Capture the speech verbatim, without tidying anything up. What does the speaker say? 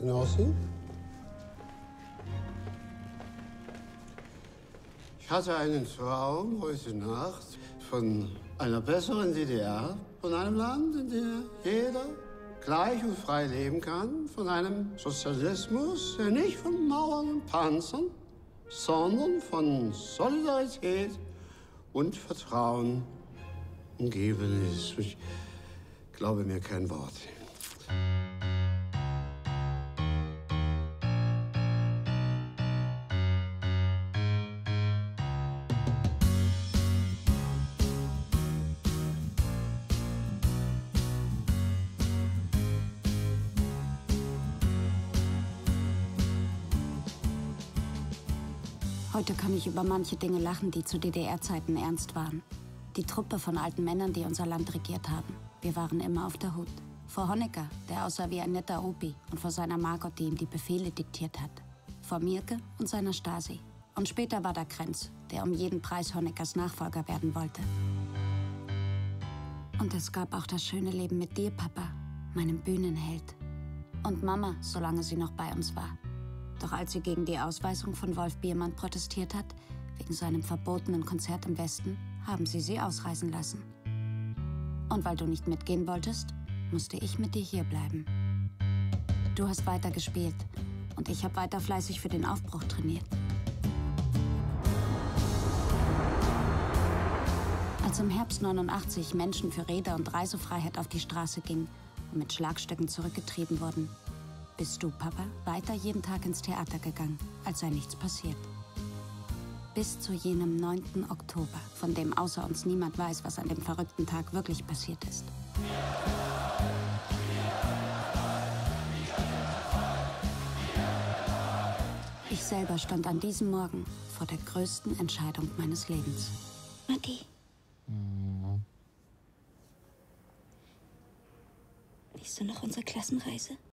Genossen? Ich hatte einen Traum heute Nacht von einer besseren D D R, von einem Land, in dem jeder gleich und frei leben kann, von einem Sozialismus, der nicht von Mauern und Panzern, sondern von Solidarität und Vertrauen umgeben ist. Ich glaube mir kein Wort. Heute kann ich über manche Dinge lachen, die zu D D R-Zeiten ernst waren. Die Truppe von alten Männern, die unser Land regiert haben. Wir waren immer auf der Hut. Vor Honecker, der aussah wie ein netter Opi, und vor seiner Margot, die ihm die Befehle diktiert hat. Vor Mielke und seiner Stasi. Und später war da Krenz, der um jeden Preis Honeckers Nachfolger werden wollte. Und es gab auch das schöne Leben mit dir, Papa, meinem Bühnenheld. Und Mama, solange sie noch bei uns war. Doch als sie gegen die Ausweisung von Wolf Biermann protestiert hat, wegen seinem verbotenen Konzert im Westen, haben sie sie ausreisen lassen. Und weil du nicht mitgehen wolltest, musste ich mit dir hier bleiben. Du hast weiter gespielt und ich habe weiter fleißig für den Aufbruch trainiert. Als im Herbst neunundachtzig Menschen für Rede- und Reisefreiheit auf die Straße gingen und mit Schlagstöcken zurückgetrieben wurden, bist du, Papa, weiter jeden Tag ins Theater gegangen, als sei nichts passiert. Bis zu jenem neunten Oktober, von dem außer uns niemand weiß, was an dem verrückten Tag wirklich passiert ist. Ich selber stand an diesem Morgen vor der größten Entscheidung meines Lebens. Matti. Mhm. Weißt du noch unsere Klassenreise?